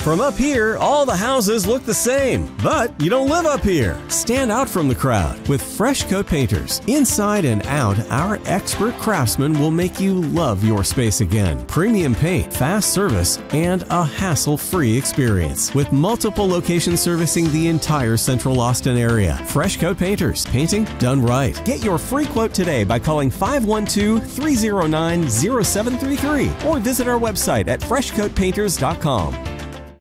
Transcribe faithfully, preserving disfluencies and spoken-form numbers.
From up here, all the houses look the same, but you don't live up here. Stand out from the crowd with Fresh Coat Painters. Inside and out, our expert craftsmen will make you love your space again. Premium paint, fast service, and a hassle-free experience with multiple locations servicing the entire Central Austin area. Fresh Coat Painters, painting done right. Get your free quote today by calling five one two, three zero nine, zero seven three three or visit our website at fresh coat painters dot com.